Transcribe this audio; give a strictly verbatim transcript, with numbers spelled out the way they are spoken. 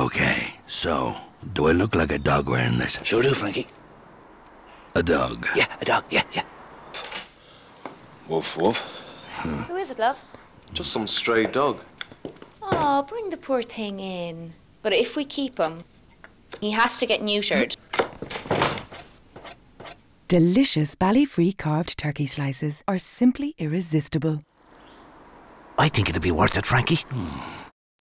Okay, so, do I look like a dog wearing this? Sure do, Frankie. A dog? Yeah, a dog, yeah, yeah. Woof, woof. Hmm. Who is it, love? Just some stray dog. Oh, bring the poor thing in. But if we keep him, he has to get neutered. Delicious Ballyfree carved turkey slices are simply irresistible. I think it'll be worth it, Frankie. Hmm.